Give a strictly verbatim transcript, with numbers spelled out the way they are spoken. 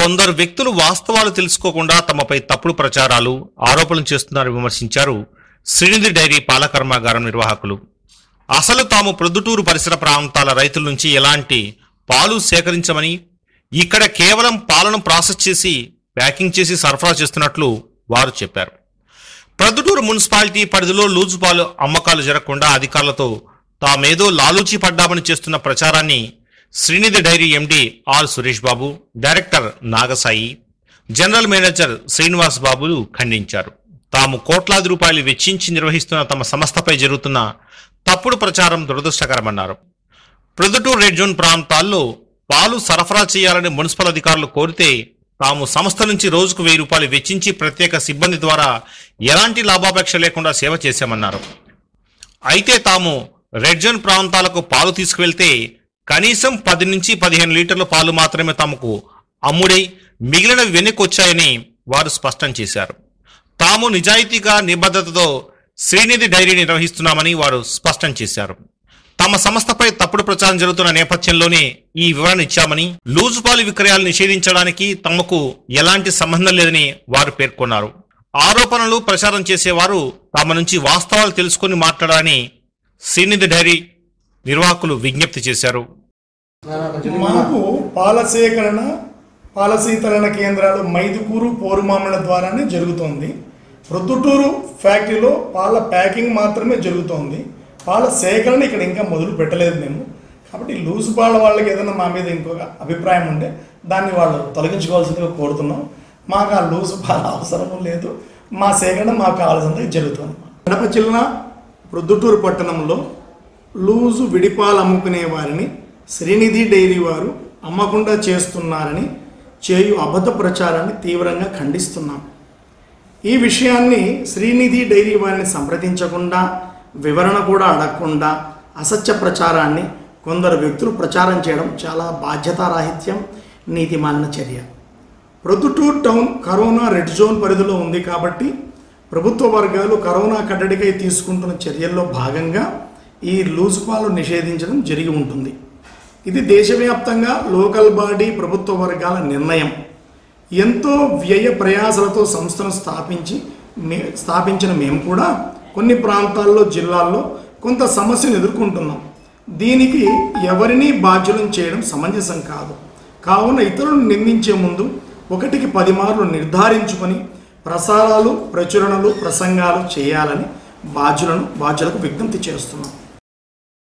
కొందరు వ్యక్తులు వాస్తవాలు తెలుసుకోకుండా తమపై తప్పుడు ప్రచారాలు ఆరోపణలు చేస్తున్నారని విమర్శించారు శ్రీనిధి డైరీ పాల కర్మాగారం నిర్వాహకులు. అసలు తాము ప్రొద్దుటూరు పరిసర ప్రాంతాల రైతుల నుంచి ఎలాంటి పాలు సేకరించమని, ఇక్కడ కేవలం పాలను ప్రాసెస్ చేసి ప్యాకింగ్ చేసి సరఫరా చేస్తున్నట్లు వారు చెప్పారు. ప్రొద్దుటూరు మున్సిపాలిటీ పరిధిలో లూజు పాలు అమ్మకాలు జరగకుండా అధికారులతో తామేదో లాలూచి పడ్డామని చేస్తున్న ప్రచారాన్ని Srinidhi Dairy MD R Suresh Babu, director Nagasai, general manager Srinivas బాబులు ఖండించారు. తాము కోట్లాది రూపాయలు వెచ్చించి నిర్వహిస్తున్న తమ సంస్థపై జరుగుతున్న తప్పుడు ప్రచారం దురదృష్టకరమన్నారు. ప్రొద్దుటూరు రెడ్ జోన్ ప్రాంతాల్లో పాలు సరఫరా చేయాలని మున్సిపల్ అధికారులు కోరితే తాము సంస్థ నుంచి రోజుకు వెయ్యి రూపాయలు వెచ్చించి ప్రత్యేక సిబ్బంది ద్వారా ఎలాంటి లాభాపేక్ష లేకుండా సేవ చేశామన్నారు. అయితే తాము రెడ్ జోన్ ప్రాంతాలకు పాలు తీసుకువెళ్తే కనీసం పది నుంచి పదిహేను లీటర్ల పాలు మాత్రమే తమకు అమ్ముడై మిగిలినవి వెనక్కి వచ్చాయని వారు స్పష్టం చేశారు. తాము నిజాయితీగా నిబద్ధతతో శ్రీనిధి డైరీ నిర్వహిస్తున్నామని వారు స్పష్టం చేశారు. తమ సంస్థపై తప్పుడు ప్రచారం జరుగుతున్న నేపథ్యంలోనే ఈ వివరణ ఇచ్చామని, లూజు పాలు విక్రయాలు నిషేధించడానికి తమకు ఎలాంటి సంబంధం లేదని వారు పేర్కొన్నారు. ఆరోపణలు ప్రచారం చేసేవారు తమ నుంచి వాస్తవాలు తెలుసుకుని మాట్లాడాలని శ్రీనిధి డైరీ నిర్వాహకులు విజ్ఞప్తి చేశారు. మాకు పాల సేకరణ పాల శీతలన కేంద్రాలు మైదుకూరు పోరుమామల ద్వారానే జరుగుతోంది. ప్రొద్దుటూరు ఫ్యాక్టరీలో పాల ప్యాకింగ్ మాత్రమే జరుగుతోంది. పాల సేకరణ ఇక్కడ ఇంకా మొదలు పెట్టలేదు మేము. కాబట్టి లూజు పాల వాళ్ళకి ఏదైనా మా మీద ఇంకొక అభిప్రాయం ఉంటే దాన్ని వాళ్ళు తొలగించుకోవాల్సిందిగా కోరుతున్నాం. మాకు ఆ లూజు పాల అవసరము లేదు. మా సేకరణ మాకు కావాల్సింది జరుగుతుంది. కడప జిల్లా ప్రొద్దుటూరు పట్టణంలో లూజు విడిపాలు అమ్ముకునే వారిని శ్రీనిధి డైరీ వారు అమ్మకుండా చేస్తున్నారని చేయు అబద్ధ ప్రచారాన్ని తీవ్రంగా ఖండిస్తున్నాం. ఈ విషయాన్ని శ్రీనిధి డైరీ వారిని సంప్రదించకుండా, వివరణ కూడా అడగకుండా అసత్య ప్రచారాన్ని కొందరు వ్యక్తులు ప్రచారం చేయడం చాలా బాధ్యతారాహిత్యం, నీతిమాలిన చర్య. Proddatur town corona red zone పరిధిలో ఉంది కాబట్టి ప్రభుత్వ వర్గాలు కరోనా కట్టడికై తీసుకుంటున్న చర్యల్లో భాగంగా ఈ లూజు పాలు నిషేధించడం జరిగి ఉంటుంది. ఇది దేశవ్యాప్తంగా లోకల్ బాడీ ప్రభుత్వ వర్గాల నిర్ణయం. ఎంతో వ్యయ ప్రయాసాలతో సంస్థను స్థాపించి మే స్థాపించిన మేము కూడా కొన్ని ప్రాంతాల్లో జిల్లాల్లో కొంత సమస్యను ఎదుర్కొంటున్నాం. దీనికి ఎవరినీ బాధ్యులను చేయడం సమంజసం కాదు. కావున ఇతరులను నిందించే ముందు ఒకటికి పది మార్లు నిర్ధారించుకొని ప్రసారాలు, ప్రచురణలు, ప్రసంగాలు చేయాలని బాధ్యులను బాధ్యులకు విజ్ఞప్తి చేస్తున్నాం.